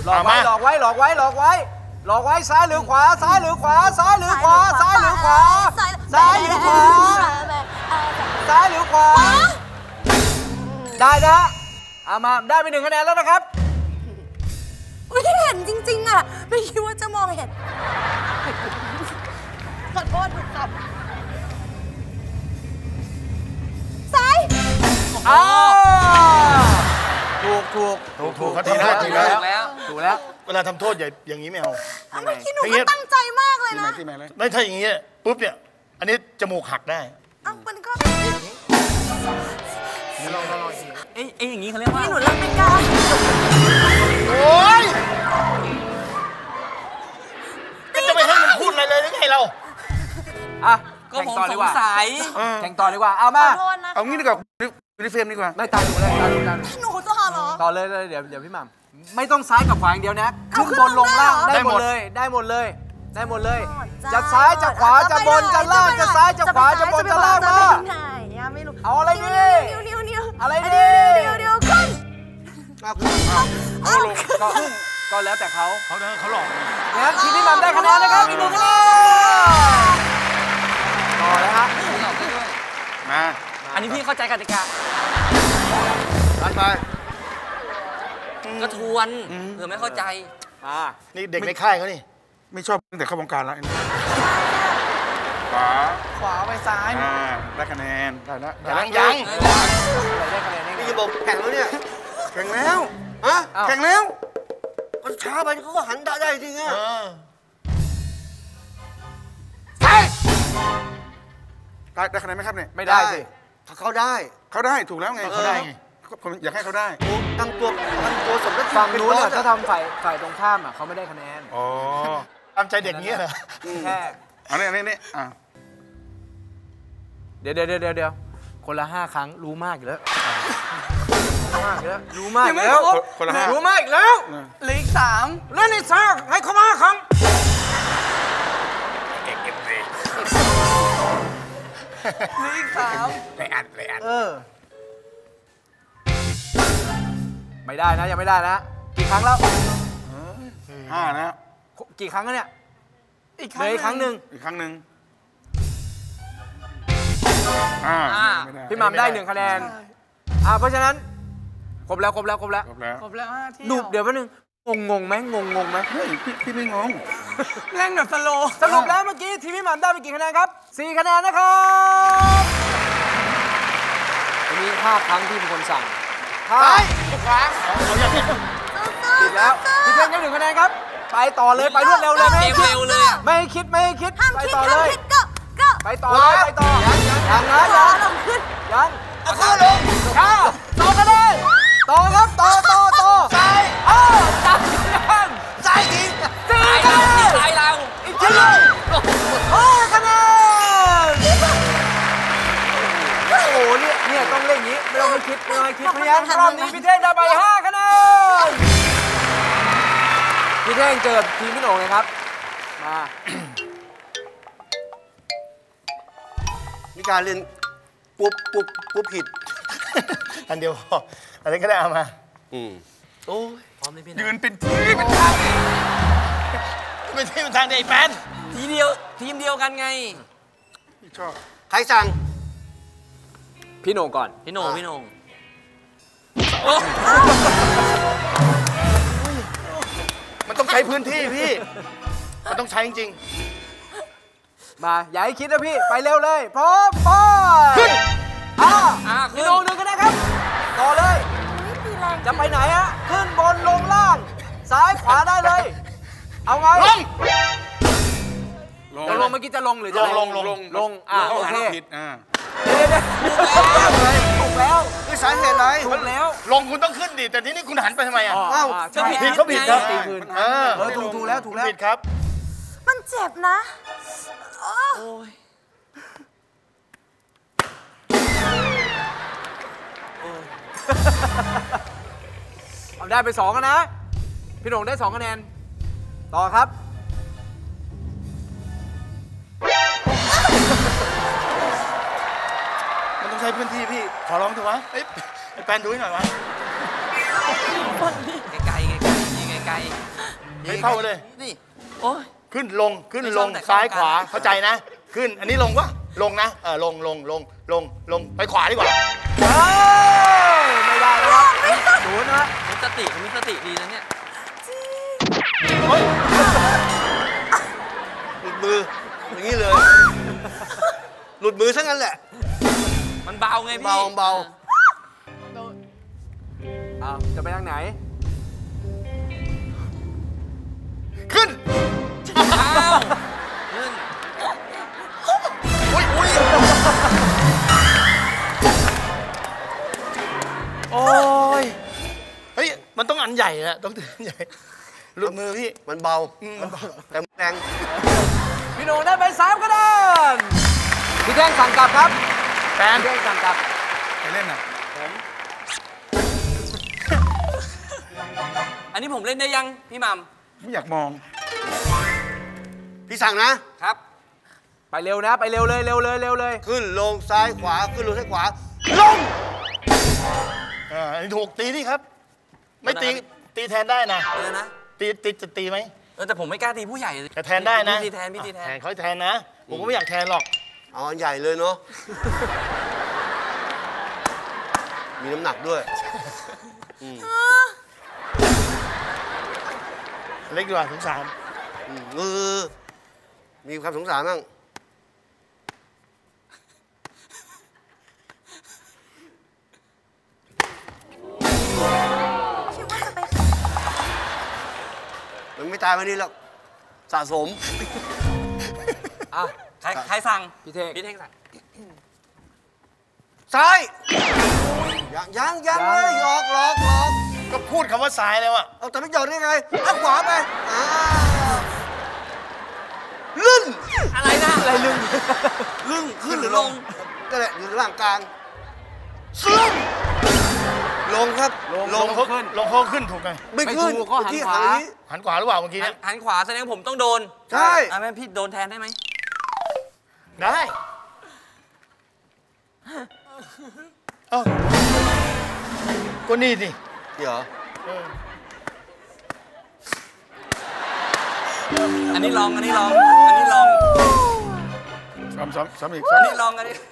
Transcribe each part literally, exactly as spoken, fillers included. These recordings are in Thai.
หลอกไว้หลอกไว้หลอกไว้หลอกไว้หลอกไว้ซ้ายหรือขวาซ้ายหรือขวาซ้ายหรือขวาซ้ายหรือขวาซ้ายหรือขวาซ้ายหรือขวาได้นะเอามาได้ไปหนึ่งคะแนนแล้วนะครับไม่เห็นจริงๆอ่ะไม่คิดว่าจะมองเห็นขอโทษถูกจับซ้ายอ้าถูกถูกถูกถูกเขาถูทีกแล้แล้ว วทีถูกแล้แล้ว วถูกแล้วเวลาทำโทษอย่าอย่างนี้ไม่เอาเมื่อกี้หนูก็ตั้งใจมากเลยนะไม่ถ้าอย่างนี้ปุ๊บเนี่ยอันนี้จมูกหักได้เอ้ามันก็เอ้ยเอ้ยอย่างนี้เขาเรียกว่านี่หนูเริ่มไม่กล้าโอ้ยก็จะไม่ให้มันพูดอะไรเลยหรือไงเราอ่ะก็แข่งผมต่อสดีงกว่าสัยแข่งต่อดีกว่าเอาขมาอโทษนะเอางี้ดีกว่าดูในเฟรมดีกว่าไม่ตายถูกเลยตายถูกตายหนูจะหอเหรอต่อเลยเลยเดี๋ยวเดี๋ยวพี่หม่ำไม่ต้องซ้ายกับขวาอย่างเดียวนะเอาขึ้นบนลงล่างขึ้นลงได้เหรอได้หมดเลยได้หมดเลยได้หมดเลยจ้จะซ้ายจะขวาจะบนจะล่างจะซ้ายจะขวาจะบนจะล่างมาจะไปไหนอะไม่รู้เอาอะไรดีนิ้วนิ้วนิ้วอะไรดีนิ้วนิ้วขึ้นเอาลงก็ก็แล้วแต่เขาเขาเดินเขาหลอกงั้นทีมพี่หม่ำได้คะแนนนะครับอีกหนึ่งคะแนนต่อเลยฮะมาอันนี้พี่เข้าใจกติกาไปไปก็ทวนเผื่อไม่เข้าใจมานี่เด็กในค่ายเขานี่ไม่ชอบตั้งแต่เข้าวงการแล้วขวาขวาไปซ้ายอ่าได้คะแนนได้แล้วได้ยัแล้วงยังได้คะแนนได้นี่ไงจะบอกแข่งแล้วเนี่ยแข่งแล้วอะอ้าวแข่งแล้วก็ช้าไปเขาก็หันได้ได้จริงอะเออได้ได้คะแนนไหมครับเนี่ยไม่ได้สิเขาได้เขาได้ถูกแล้วไงเขาได้ไงผมอยากให้เขาได้โอ้ตั้งตัวตั้งตัวสมรสฝั่งนู้นเป็น่ะบอสถ้าทำฝ่ายฝ่ายตรงข้ามอ่ะเขาไม่ได้คะแนนอ๋อตามใจเด็กเงี้ยเหรอแค่อันนี้อันนี้นี่อ่ะเดี๋ยวเดี๋ยวเดี๋ยวเดี๋ยวคนละห้าครั้งรู้มากอยู่แล้วรู้มากอยู่แล้วรู้มากอีกแล้วคนละห้ารู้มากอีกแล้วเหลืออีกสามแล้วนี่สามให้เขามาห้าครั้งเอ็กเอ็มซีเหลืออีกสามเลยอัดเลยอัดเออไม่ได้นะยังไม่ได้นะกี่ครั้งแล้วห้านะกี่ครั้งแล้วเนี่ยอีกเหลืออีกครั้งหนึ่งอีกครั้งหนึ่งอ่าอ่าไม่ได้พี่หม่ำได้หนึ่งคะแนนอ่าเพราะฉะนั้นครบแล้วครบแล้วครบแล้วครบแล้วครบแล้วห้าที่ดูเดี๋ยวแป๊บนึงงงงงไหมงงงงไหมเฮ้ยพี่พี่ไม่งงเล่นแบบสโลว์สรุปแล้วเมื่อกี้ทีมพี่หม่ำได้ไปกี่คะแนนครับสี่คะแนนนะครับวันนี้ห้าครั้งที่เป็นคนสั่งห้าขวาเอาอย่างนี้ผิดแล้วพี่เท่งได้หนึ่งคะแนนครับไปต่อเลยไปรวดเร็วเลยไม่เกให้มคิดเร็วเลยอะไม่ให้คิดไม่ให้คิดห้ามไปคิดต่อห้าเลมยคิดก็ก็ไปต่อเลยไปต่อยังยังนะขยัวาง ลงขึ้นยังเอาข้าลงข้าต่อกันเลยต่อครับต่อต่อต่อซ้ายอ้าวจับยังซ้ายอีกสี่ตายคะเราแนนตายเราอีกทีห้าคะแนนโอ้โหเนี่ยเนี่ยต้องเล่นอย่างนี้ไม่ต้องให้คิดไม่ต้องให้คิดเพราะฉะนั้นรอบนี้พี่เท่งได้ไปห้าคะแนนพี่เท่งเจอทีมพี่โหน่งเลยครับมามีการเรียนปุ๊บปุ๊บปุ๊บผิดอันเดียวพออันนี้ก็ได้เอามาอืมโอ้ยพร้อมเลยพี่นะยืนเป็นที่เป็นทางไม่ใช่มันทางเด็กแปนทีเดียวทีมเดียวกันไงชอบใครสั่งพี่โหน่งก่อนพี่โหน่งพี่โหน่งมันต้องใช้พื้นที่พี่ มันต้องใช้จริงมาอย่าให้คิดนะพี่ไปเร็วเลยพร้อมไปขึ้นอ่าอ่าพี่ขึ้นโหน่งหนึ่งคะแนนครับต่อเลยไม่ตีแรงจะไปไหนฮะขึ้นบนลงล่าง ซ้ายขวาได้เลย เอาไงๆลงจะลงเมื่อกี้จะลงหรือจะลงลงลงลงอ่าโอเคผิดอ่าเดี๋ยวเดี๋ยวถูกแล้วนี่สาเหตุอะไรถูกแล้วลงคุณต้องขึ้นดิ แต่ที่นี่คุณหันไปทำไมอ่ะอ๋ออ้าวใช่ผิดเขาผิดครับตีคืนเออเออถูกถูกแล้วถูกแล้วผิดครับมันเจ็บนะโอ้โอ้ยเอาได้ไปสองกันนะ พี่โหน่งได้สองคะแนน ต่อครับมันต้องใช้พื้นที่พี่ ขอร้องเถอะวะเอ้ยไอ้แปนดูให้หน่อยวะไกลๆไกลๆยิงไกลๆเข้าไปเลยนี่โอ้ยขึ้นลงขึ้นไม่ลชอบงแต่ซ้ายเข้าขวากันเข้าใจนะ ขึ้นอันนี้ลงวะลงนะเออลงลงลงลงลงไปขวาดีกว่าเฮ้ยไม่ได้แล้วครับศูนย์นะมีสติมีสติดีนะเนี่ยเฮ้ยหลุดมืออย่างนี้เลย หลุดมือซะงั้นแหละมันเบาไงพี่เบาเบาอ้าวจะไปทางไหนขึ้นอ้าวขึ้นอุ้ยอุ้ยโอ้ยเฮ้ยมันต้องอันใหญ่อะต้องถืออันใหญ่หลุดมือพี่มันเบาแต่แรงพี่โหน่งได้ไปสามคะแนนพี่แท่งสั่งกลับครับแฟนพี่แท่งสั่งกลับไปเล่นอ่ะอันนี้ผมเล่นได้ยังพี่หมัมไม่อยากมองพี่สั่งนะครับไปเร็วนะ ไปเร็วเลยเร็วเลยเร็วเลยขึ้นลงซ้ายขวาขึ้นลงซ้ายขวาลงอ่าอันนี้ถูกตีนี่ครับ ไม่ตีตีแทนได้นะเออนะตีตีจะตีไหมเออแต่ผมไม่กล้าตีผู้ใหญ่แต่แทนได้นะพี่ตีแทนพี่ตีแทแทนนเขาแทนนะ ผมก็ไม่อยากแทนหรอกเอาอันใหญ่เลยเนาะมีน้ำหนักด้วยเล็กดีกว่าสงสารอืมเออมีความสงสารบ้างมันไม่ตายวันนี้หรอกสะสมอ่ะใครใครสั่งพี่เท่งพี่เท่งสั่งซ้ายยังยังยังเลยหยอกหลอกหลอกก็พูดคำว่าซ้ายแล้วอะเอาแต่ไม่หยอกได้ไงเอาขวาไปอ่าลื่นอะไรนะอะไรลึงลึ่งขึ้นหรือลงก็แหละอยู่ระหว่างกลางซึมลงครับลงลงเขาลงเขาขึ้นถูกไงไม่ขึ้นไม่ถูกก็หันที่ขวาหันนี้หันขวาหรือเปล่าเมื่อกี้หัเนี่นยหันขวาแสดงผมต้องโดนใช่อ่ะแม่พี่โดนแทนได้ไหมได้เอ้าก็นี่ดิเดี๋ยวอันนี้ลอง อันนี้ลอง อันนี้ลองซ้ำซ้ำซ้ำอีกอันซ้ำนี้ลอง อันนี้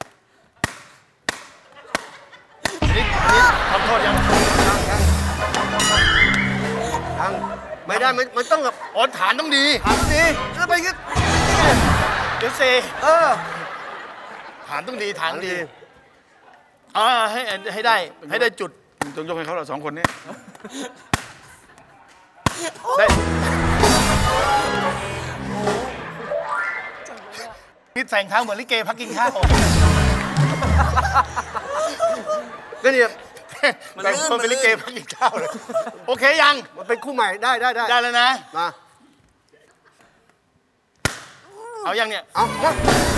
อันนี้อันนี้ทำโทษยังยังไม่ได้มันมันต้องแบบอ๋อฐานต้องดีหันดีแล้วไปยึดเดี๋ยวเซเออฐานต้องดีฐานหันต้องดีดีอ่าให้ให้ได้ให้ได้จุดต้องยกให้เขาเราสองคนนี้ได้นี่แต่งเท้าเหมือนลิเกพักกินข้าวก็เนี่ยมันแต่งลื่นคนเป็นลิเกมันลื่นพักกินข้าวเลยโอเคยังมันเป็นคู่ใหม่ได้ได้ได้ได้แล้วนะมาเอายังเนี่ยเอามา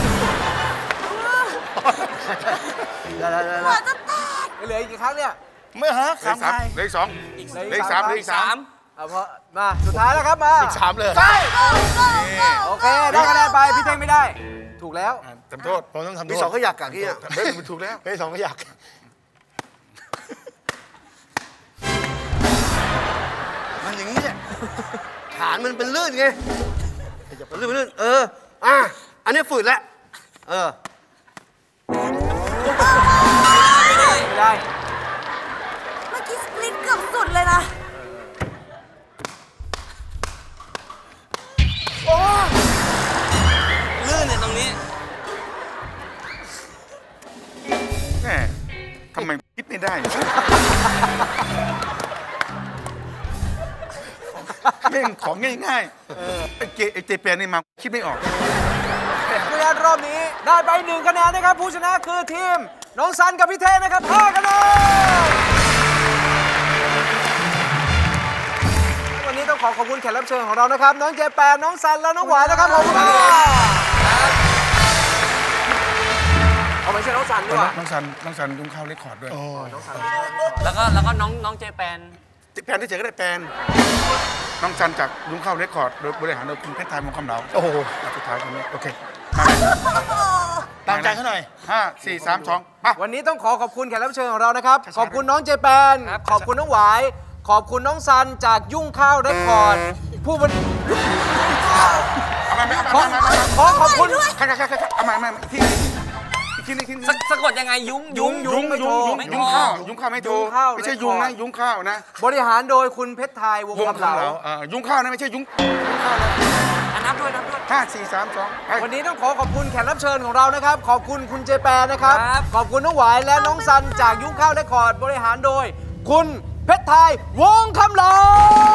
ได้ได้ได้หัวจะแตกเหลืออีกกี่ครั้งเนี่ยไม่ฮะเลสามขสามทายเลขสองอีกเลขสามเลขสามเอาพอมาสุดท้ายแล้วครับมาอีกสามเลยโอเคได้คะแนนไปพี่เท่งไม่ได้ ถูกแล้วอ่ะทำโทษผมต้องทำโทมีษสองก็อยากกักที่อ่ะเฮ้ยมันถูกแล้วไม่สองก็อยากมันอย่างนี้เนี่ยฐานมันเป็นลื่นไงมันลื่นมันลื่นเอออ่ะอันนี้ฝืดแล้วเออไม่ได้ไม่ได้เมื่อกี้สปลิตเกือบสุดเลยนะลื่นเนี่ยตรงนี้แหมทำไมคิดไม่ได้เล่นของง่ายๆไอ้เจไอ้เจแปนนี่มาคิดไม่ออกคะแนนรอบนี้ได้ไปหนึ่งคะแนนนะครับ ผู้ชนะคือทีม น้องซันกับพี่เท่งนะครับห้าคะแนนวันนี้ต้องขอขอบคุณแขกรับเชิญของเรานะครับ น้องเจแปนน้องซันและน้องหวานนะครับผมเอาไม่ใช่น้องซันด้วยน้องซันน้องซันยุ่งเข้าเรคคอร์ดด้วยแล้วก็แล้วก็น้องน้องเจแปนแปนที่เจอก็ได้แปนน้องซันจากยุ่งเข้าเรคคอร์ดโดยบริหารโดยคุณเพชรไทยมงคำเหลาโอ้โหสุดท้ายคนนี้โอเคมาเลยตามใจเขาหน่อยห้าสี่สามสองมาวันนี้ต้องขอขอบคุณแขกรับเชิญของเรานะครับ ขอบคุณน้องเจแปน ขอบคุณน้องหวาย ขอบคุณน้องซันจากยุ่งข้าวเรคคอร์ดผู้บริเอามาเอาขอมาเอามาขอขอบคุณค่ะค่ะค่ะเอามาเอามาที่ที่นี่ที่นี่สะสะกดยังไงยุ้งยุ้งยุ้งยุ้งยุ้งยุ้งข้าวยุ้งข้าวไม่โทรไม่ใช่ยุ้งนะยุ้งข้าวนะบริหารโดยคุณเพชรไทยวงวงคำคำเหเหลาลาเอ่อยุ้งข้าวนะไม่ใช่ยุ้งยุ้งข้าวนะอ่ะนับด้วยนับด้วยห้าสี่สามสองไปวันนี้ต้องขอขอบคุณแขกรับเชิญของเรานะครับ ขอบคุณคุณเจแปนนะครับครับขอบคุณน้องหวายและน้องซันจากยุ้งข้าวเรคคอร์ดบริหารโดย คุณเพชรไทยวงคำเหลา